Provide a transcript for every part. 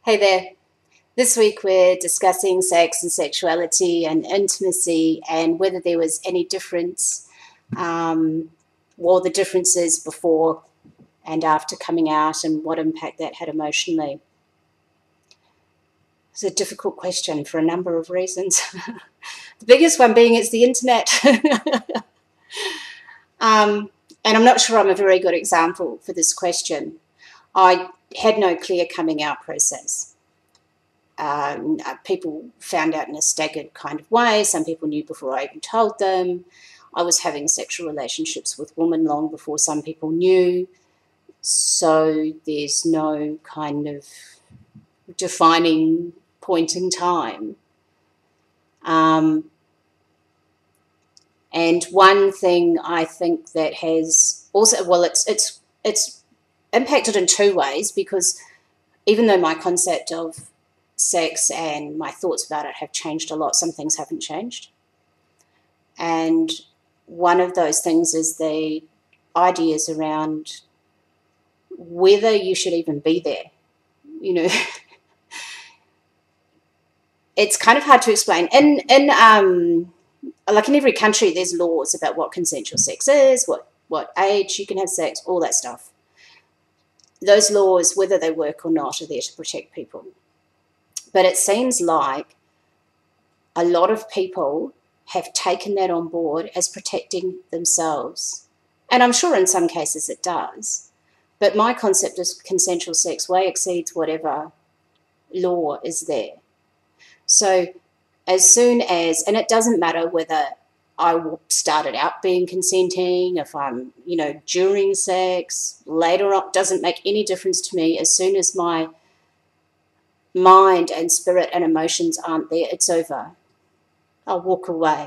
Hey there. This week we're discussing sex and sexuality and intimacy and whether there was any difference, or the differences before and after coming out and what impact that had emotionally. It's a difficult question for a number of reasons. The biggest one being it's the internet. And I'm not sure I'm a very good example for this question. I had no clear coming out process. People found out in a staggered kind of way. Some people knew before I even told them. I was having sexual relationships with women long before some people knew. So there's no kind of defining point in time. And one thing I think that has also, well, it's impacted in two ways, because even though my concept of sex and my thoughts about it have changed a lot, some things haven't changed. And one of those things is the ideas around whether you should even be there. You know, it's kind of hard to explain. Like in every country, there's laws about what consensual sex is, what age you can have sex, all that stuff. Those laws, whether they work or not, are there to protect people. But it seems like a lot of people have taken that on board as protecting themselves. And I'm sure in some cases it does. But my concept of consensual sex way exceeds whatever law is there. So as soon as, and it doesn't matter whether I started out being consenting, if I'm, during sex, later on, doesn't make any difference to me. As soon as my mind and spirit and emotions aren't there, it's over. I'll walk away.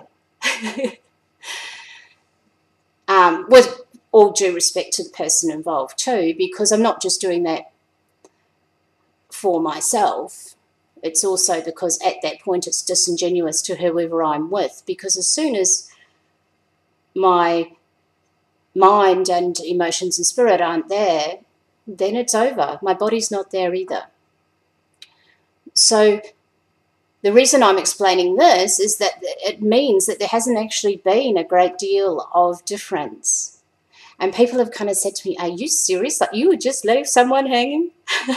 With all due respect to the person involved too, because I'm not just doing that for myself. It's also because at that point it's disingenuous to whoever I'm with, because as soon as my mind and emotions and spirit aren't there, then it's over. My body's not there either. So the reason I'm explaining this is that it means that there hasn't actually been a great deal of difference. And people have kind of said to me, are you serious? Like, you would just leave someone hanging?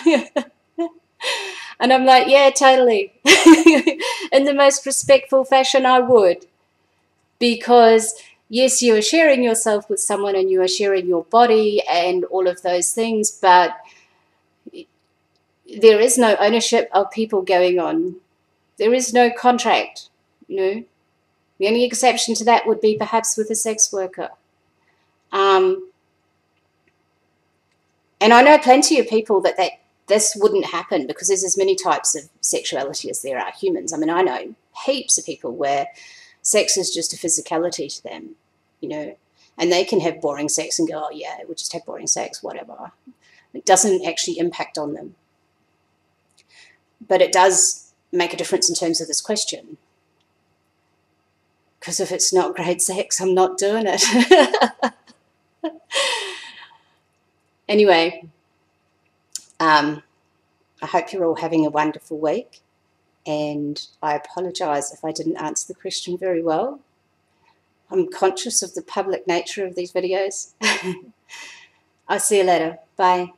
And I'm like, yeah, totally. In the most respectful fashion, I would. Because, yes, you are sharing yourself with someone and you are sharing your body and all of those things, but there is no ownership of people going on. There is no contract, The only exception to that would be perhaps with a sex worker. And I know plenty of people that this wouldn't happen, because there's as many types of sexuality as there are humans. I mean, I know heaps of people where sex is just a physicality to them, and they can have boring sex and go, oh, yeah, we'll just have boring sex, whatever. It doesn't actually impact on them. But it does make a difference in terms of this question. Because if it's not great sex, I'm not doing it. Anyway, I hope you're all having a wonderful week, and I apologise if I didn't answer the question very well. I'm conscious of the public nature of these videos. I'll see you later. Bye.